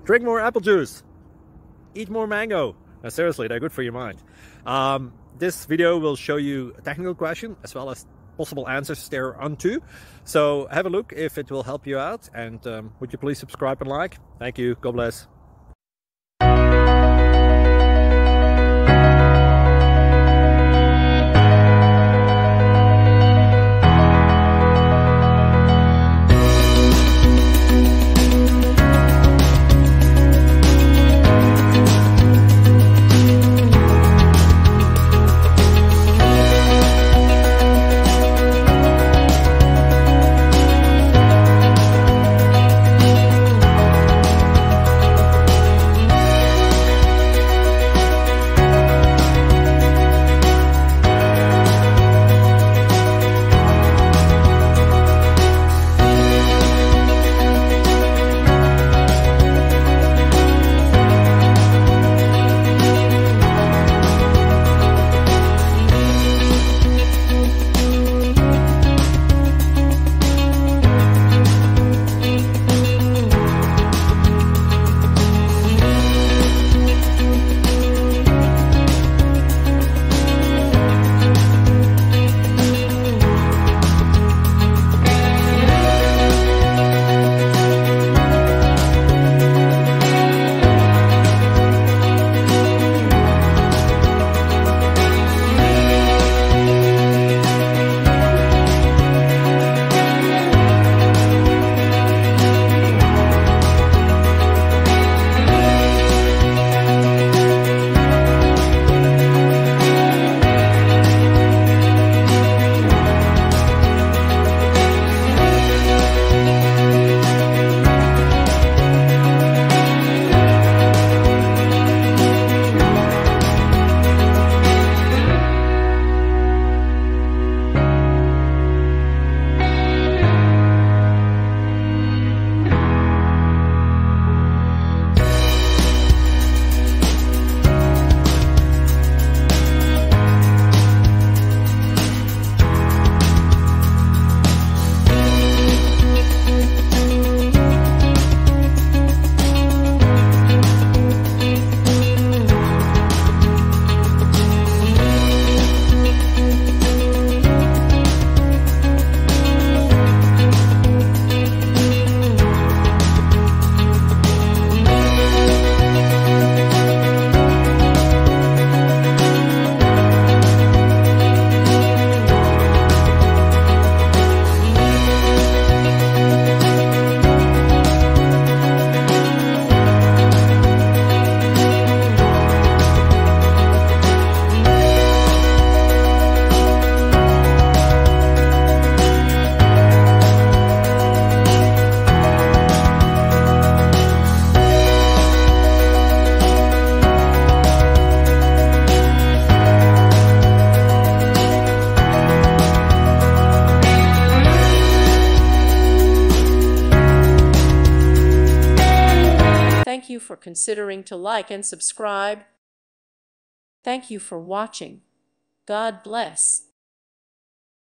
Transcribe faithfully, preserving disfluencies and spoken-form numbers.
drink more apple juice, eat more mango. Now, seriously, they're good for your mind. Um, this video will show you a technical question as well as possible answers thereunto. So have a look if it will help you out, and um, would you please subscribe and like? Thank you. God bless. Thank you for considering to like and subscribe. Thank you for watching. God bless.